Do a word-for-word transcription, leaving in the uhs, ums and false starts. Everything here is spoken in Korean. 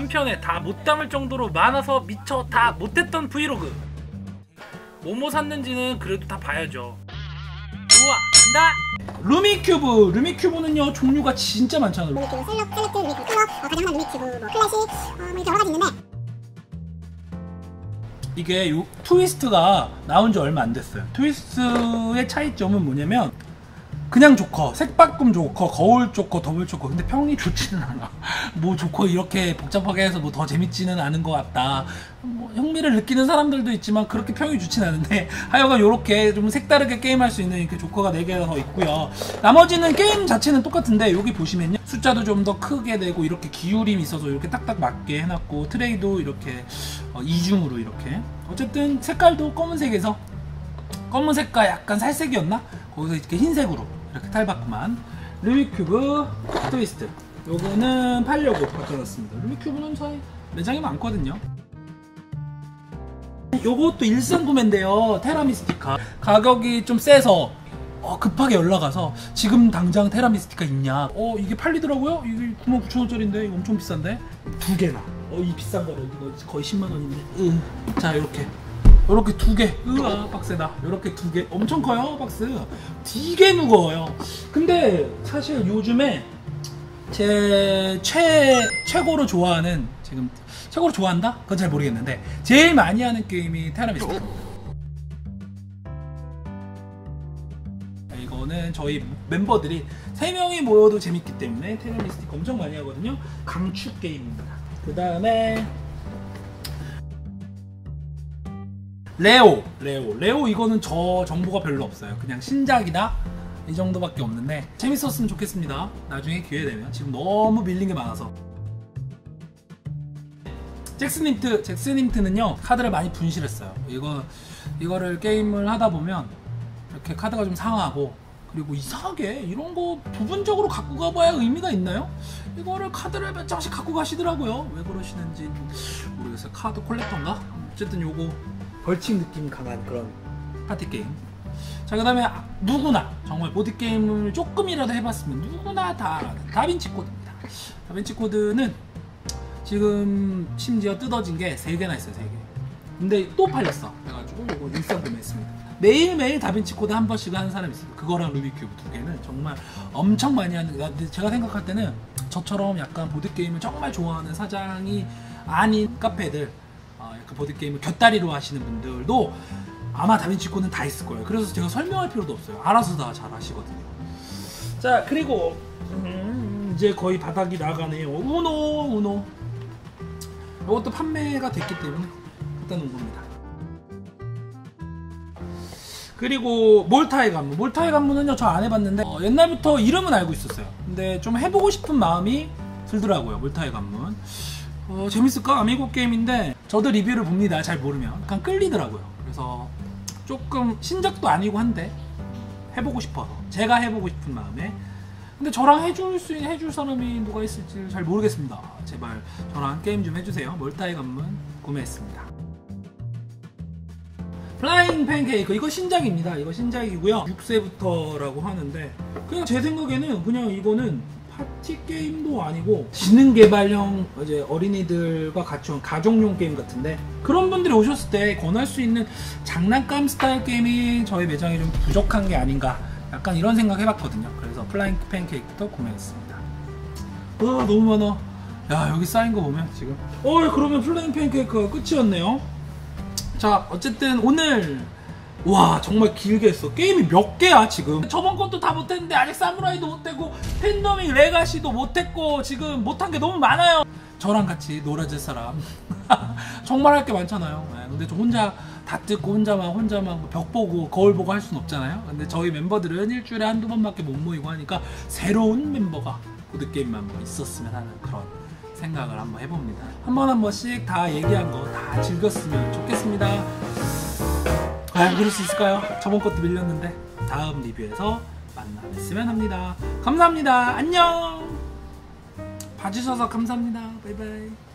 편에 다 못 담을 정도로 많아서 미처 다 못했던 브이로그. 뭐뭐 샀는지는 그래도 다 봐야죠. 우와 간다. 루미큐브. 루미큐브는요 종류가 진짜 많잖아요. 루미큐브 셀렉트, 셀렉트, 루미큐브 컬러, 어, 가정한 루미큐브, 뭐 클래식, 어, 뭐 이렇게 여러 가지 있는데 이게 요 트위스트가 나온 지 얼마 안 됐어요. 트위스트의 차이점은 뭐냐면 그냥 조커, 색바꿈 조커, 거울 조커, 더블 조커. 근데 평이 좋지는 않아. 뭐 조커 이렇게 복잡하게 해서 뭐 더 재밌지는 않은 것 같다. 뭐 흥미를 느끼는 사람들도 있지만 그렇게 평이 좋진 않은데 하여간 요렇게 좀 색다르게 게임할 수 있는 이렇게 조커가 네 개가 더 있고요. 나머지는 게임 자체는 똑같은데 여기 보시면요. 숫자도 좀 더 크게 되고 이렇게 기울임이 있어서 이렇게 딱딱 맞게 해놨고 트레이도 이렇게 어, 이중으로 이렇게. 어쨌든 색깔도 검은색에서 검은색과 약간 살색이었나? 거기서 이렇게 흰색으로 이렇게 탈바꿈한 루미큐브 트위스트. 요거는 팔려고 바꿔놨습니다. 루미큐브는 저희 매장이 많거든요. 요것도 일산 구매인데요. 테라미스티카 가격이 좀 세서 어, 급하게 연락와서 지금 당장 테라미스티카 있냐. 어 이게 팔리더라고요. 이게 구만 구천 원짜리인데 이거 엄청 비싼데 두 개나. 어 이 비싼 거를 이거 거의 십만 원인데. 으. 자 이렇게 요렇게 두 개. 으아 빡세다. 요렇게 두 개. 엄청 커요 박스. 되게 무거워요. 근데 사실 요즘에 제 최, 최고로 좋아하는, 지금 최고로 좋아한다? 그건 잘 모르겠는데 제일 많이 하는 게임이 테라미스티카입니다. 이거는 저희 멤버들이 세 명이 모여도 재밌기 때문에 테라미스티카 엄청 많이 하거든요. 강추 게임입니다. 그 다음에 레오. 레오 레오 이거는 저 정보가 별로 없어요. 그냥 신작이다 이 정도밖에 없는데 재밌었으면 좋겠습니다. 나중에 기회되면. 지금 너무 밀린 게 많아서. 잭스님트. 잭스님트는요 카드를 많이 분실했어요. 이거 이거를 게임을 하다 보면 이렇게 카드가 좀 상하고, 그리고 이상하게 이런 거 부분적으로 갖고 가봐야 의미가 있나요? 이거를 카드를 몇 장씩 갖고 가시더라고요. 왜 그러시는지 모르겠어요. 카드 콜렉터인가? 어쨌든 요거 벌칙 느낌 강한 그런 파티 게임. 자, 그 다음에 누구나 정말 보드게임을 조금이라도 해봤으면 누구나 다 아는 다빈치 코드입니다. 다빈치 코드는 지금 심지어 뜯어진 게 세 개나 있어요. 세 개. 근데 또 팔렸어. 그래가지고 이거 일산 구매했습니다. 매일매일 다빈치 코드 한 번씩 하는 사람이 있어요. 그거랑 루비큐브 두 개는 정말 엄청 많이 하는. 제가 생각할 때는 저처럼 약간 보드게임을 정말 좋아하는 사장이 아닌 카페들, 어, 약간 보드게임을 곁다리로 하시는 분들도 아마 다빈치 코드는 다 있을 거예요. 그래서 제가 설명할 필요도 없어요. 알아서 다 잘 하시거든요. 자, 그리고 음, 이제 거의 바닥이 나가네요. 우노 우노 이것도 판매가 됐기 때문에 갖다 놓은 겁니다. 그리고 몰타의 관문. 몰타의 관문은요 저 안 해봤는데 어, 옛날부터 이름은 알고 있었어요. 근데 좀 해보고 싶은 마음이 들더라고요. 몰타의 관문. 어, 재밌을까? 아미고 게임인데 저도 리뷰를 봅니다. 잘 모르면 약간 끌리더라고요. 그래서 조금 신작도 아니고 한데 해보고 싶어서, 제가 해보고 싶은 마음에. 근데 저랑 해줄 수 있는, 해줄 사람이 누가 있을지 잘 모르겠습니다. 제발 저랑 게임 좀 해주세요. 몰타의 관문 구매했습니다. 플라잉 팬케이크. 이거 신작입니다. 이거 신작이고요. 육 세부터라고 하는데 그냥 제 생각에는 그냥 이거는 파티 게임도 아니고 지능 개발형 이제 어린이들과 같이 온 가족용 게임 같은데, 그런 분들이 오셨을 때 권할 수 있는 장난감 스타일 게임이 저희 매장에 좀 부족한 게 아닌가, 약간 이런 생각 해봤거든요. 그래서 플라잉 팬케이크도 구매했습니다. 와 너무 많아. 야 여기 쌓인 거 보면 지금 어 그러면 플라잉 팬케이크가 끝이었네요. 자 어쨌든 오늘 와 정말 길게 했어. 게임이 몇 개야 지금. 저번 것도 다 못했는데 아직 사무라이도 못했고 팬더믹 레가시도 못했고 지금 못한 게 너무 많아요. 저랑 같이 놀아줄 사람 정말 할 게 많잖아요. 네, 근데 저 혼자 다 뜯고 혼자만 혼자만 벽 보고 거울 보고 할 순 없잖아요. 근데 저희 멤버들은 일주일에 한두 번밖에 못 모이고 하니까 새로운 멤버가 보드게임만 뭐 있었으면 하는 그런 생각을 한번 해봅니다. 한 번 한 번씩 다 얘기한 거 다 즐겼으면 좋겠습니다. 과연 그럴 수 있을까요? 저번 것도 밀렸는데 다음 리뷰에서 만나 뵀으면 합니다. 감사합니다. 안녕. 봐주셔서 감사합니다. 바이바이.